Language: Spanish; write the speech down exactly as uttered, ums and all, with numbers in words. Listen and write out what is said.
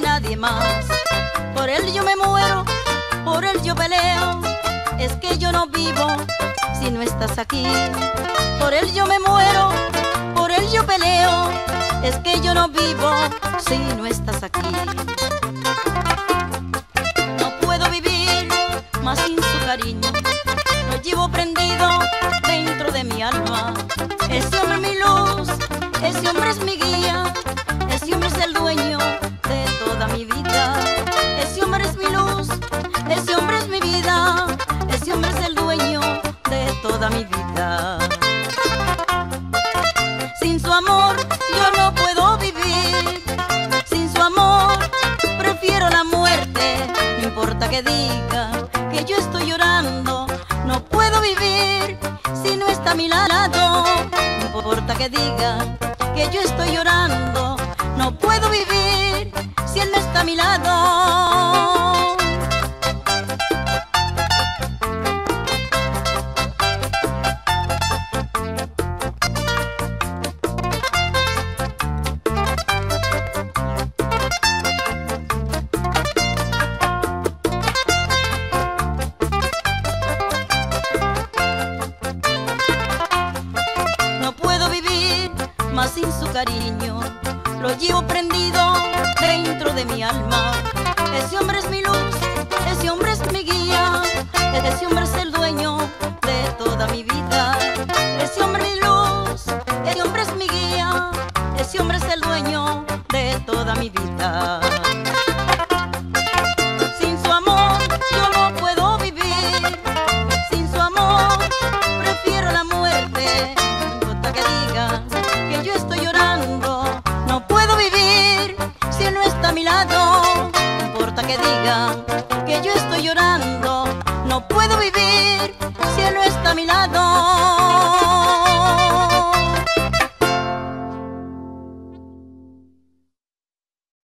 nadie más. Por él yo me muero, por él yo peleo. Es que yo no vivo si no estás aquí. Por él yo me muero, por él yo peleo. Es que yo no vivo si no estás aquí. No puedo vivir más sin su cariño. Lo llevo prendido dentro de mi alma. Ese hombre es mi luz, ese hombre es mi guía. Ese hombre es el dueño de toda mi vida. Ese hombre es mi luz, ese hombre es mi vida. Ese hombre es el dueño de toda mi vida. Sin su amor yo no puedo vivir. Sin su amor prefiero la muerte. No importa que diga que yo estoy llorando, no puedo vivir si no está a mi lado. No importa que diga que yo estoy llorando, no puedo vivir si él no está a mi lado. No puedo vivir más sin su cariño. Lo llevo prendido dentro de mi alma. Ese hombre es mi luz, ese hombre es mi guía. Ese hombre es el dueño de toda mi vida. Ese hombre es mi luz, ese hombre es mi guía. Ese hombre es el dueño de toda mi vida. Sin su amor yo no puedo vivir. Sin su amor prefiero la muerte. No importa que diga que yo estoy llorando, no puedo vivir si él no está a mi lado. No importa que diga que yo estoy llorando, no puedo vivir si él no está a mi lado.